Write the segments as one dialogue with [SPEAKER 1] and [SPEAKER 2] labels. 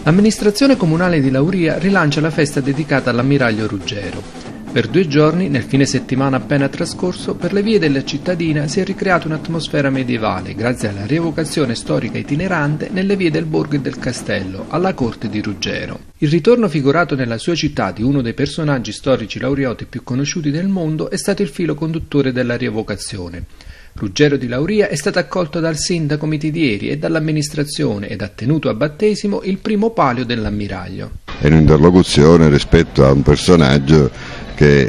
[SPEAKER 1] L'amministrazione comunale di Lauria rilancia la festa dedicata all'ammiraglio Ruggero. Per 2 giorni, nel fine settimana appena trascorso, per le vie della cittadina si è ricreata un'atmosfera medievale grazie alla rievocazione storica itinerante nelle vie del borgo e del castello, alla corte di Ruggero. Il ritorno figurato nella sua città di uno dei personaggi storici laurioti più conosciuti del mondo è stato il filo conduttore della rievocazione. Ruggero di Lauria è stato accolto dal sindaco Mitidieri e dall'amministrazione ed ha tenuto a battesimo il primo palio dell'ammiraglio.
[SPEAKER 2] È un'interlocuzione rispetto a un personaggio che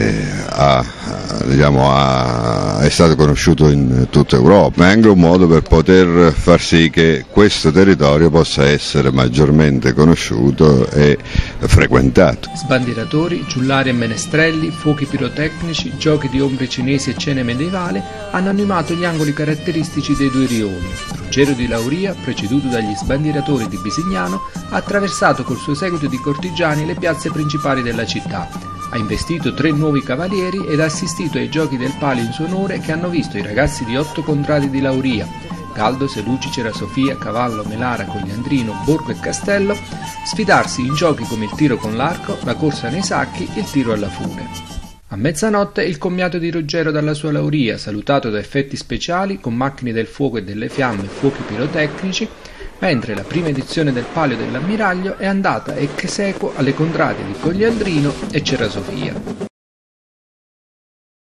[SPEAKER 2] è stato conosciuto in tutta Europa, ma è anche un modo per poter far sì che questo territorio possa essere maggiormente conosciuto e frequentato.
[SPEAKER 1] Sbandieratori, giullari e menestrelli, fuochi pirotecnici, giochi di ombre cinesi e cene medievali hanno animato gli angoli caratteristici dei 2 rioni. Ruggero di Lauria, preceduto dagli sbandieratori di Bisignano, ha attraversato col suo seguito di cortigiani le piazze principali della città. Ha investito 3 nuovi cavalieri ed ha assistito ai giochi del palio in suo onore che hanno visto i ragazzi di 8 contradi di Lauria, Galdo, Seluci, Cera Sofia, Cavallo, Melara, Cogliandrino, Borgo e Castello, sfidarsi in giochi come il tiro con l'arco, la corsa nei sacchi e il tiro alla fune. A mezzanotte il commiato di Ruggero dalla sua Lauria, salutato da effetti speciali con macchine del fuoco e delle fiamme e fuochi pirotecnici, mentre la prima edizione del palio dell'ammiraglio è andata ex aequo alle contrade di Cogliandrino e Cera Sofia.